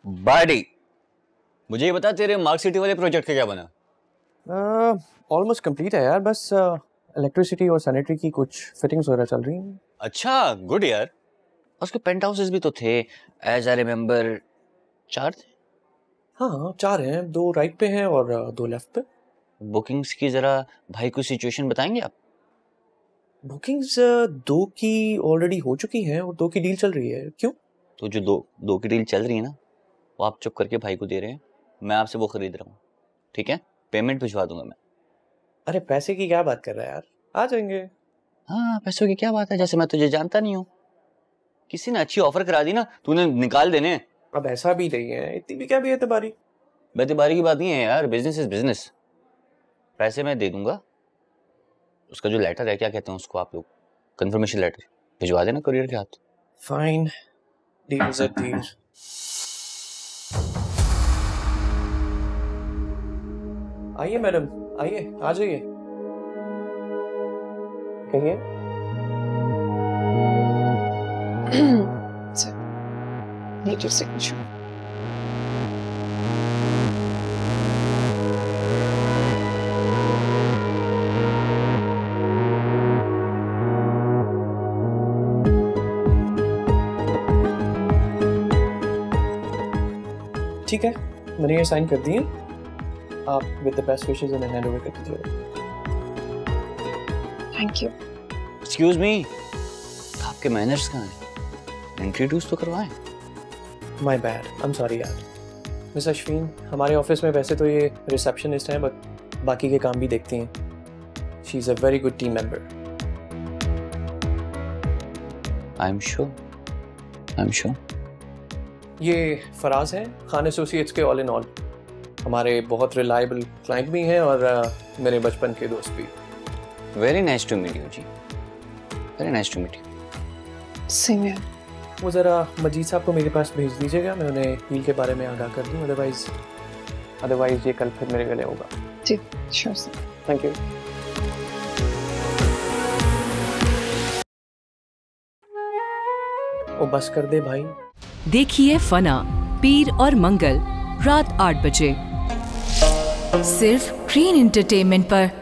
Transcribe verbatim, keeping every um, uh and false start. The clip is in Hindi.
बाडी, मुझे ये बता तेरे मार्क सिटी वाले प्रोजेक्ट का क्या बना? ऑलमोस्ट uh, कंप्लीट है यार, बस इलेक्ट्रिसिटी uh, और सैनिटरी की कुछ फिटिंग्स वगैरह चल रही हैं। अच्छा, गुड यार। उसके पेंट हाउसेस भी तो थे, एज आई रिमेम्बर चार थे। हाँ चार हैं, दो राइट पे हैं और uh, दो लेफ्ट पे। बुकिंग्स की जरा भाई को सिचुएशन बताएंगे आप? बुकिंग्स uh, दो की ऑलरेडी हो चुकी हैं और दो की डील चल रही है। क्यों? तो जो दो दो की डील चल रही है ना, वो आप चुप करके भाई को दे रहे हैं, मैं आपसे वो खरीद रहा हूँ, ठीक है? पेमेंट भिजवा दूंगा मैं। अरे पैसे की क्या बात कर रहा है यार, आ जाएंगे। हाँ, पैसों की क्या बात है, जैसे मैं तुझे जानता नहीं हूँ। किसी ने अच्छी ऑफर करा दी ना, तूने निकाल देने। अब ऐसा भी नहीं है, इतनी भी क्या भी एतबारी। बेतबारी की बात नहीं है यार, बिजनेस इज बिजनेस। पैसे मैं दे दूंगा, उसका जो लेटर है, क्या कहते हैं उसको आप लोग, कंफर्मेशन लेटर भिजवा देना कुरियर के हाथ। Fine, deal is a deal. आइए मैडम, आइए, आ जाइए। कहिए। Sir, need your signature. ठीक है, मैंने ये साइन कर दिए। आप विद द बेस्ट विशेस इन्हें हैंड ओवर कर दीजिए। Thank you. एक्सक्यूज मी, आपके मैनर्स कहाँ हैं? इंट्रोड्यूस तो करवाएं। My bad, I am sorry यार। मिस अश्विन हमारे ऑफिस में वैसे तो ये रिसेप्शनिस्ट हैं, बट बाकी के काम भी देखती हैं। She is a very good team member. I am sure, I am sure. ये फराज हैं, खान एसोसिएट्स के ऑल इन ऑल। हमारे बहुत रिलायबल क्लाइंट भी हैं और uh, मेरे बचपन के दोस्त भी। Very nice to meet you जी, very nice to meet you. Same here. वो ज़रा मजीद साहब को मेरे पास भेज दीजिएगा, मैं उन्हें डील के बारे में आगाह कर दूँ। अदरवाइज अदरवाइज ये कल फिर मेरे गले होगा। जी, sure sir. Thank you. ओ बस कर दे भाई। देखिए फना पीर और मंगल रात आठ बजे सिर्फ ग्रीन एंटरटेनमेंट पर।